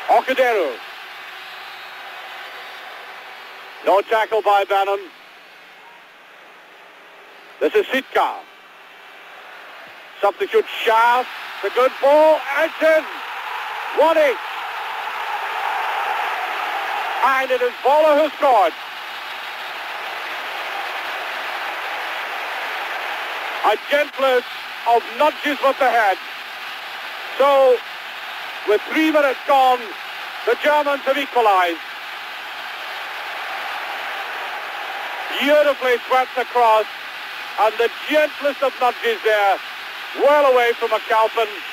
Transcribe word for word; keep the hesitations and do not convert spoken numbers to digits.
Okaderu. No tackle by Bannon. This is Sitka. Substitute Schaaf. The good ball. And it's in. One each. And it is Voller who scored. A gentlest of nudges with the head. So, with three minutes gone, the Germans have equalised. Beautifully swept across, and the gentlest of nudges there, well away from McAlpin.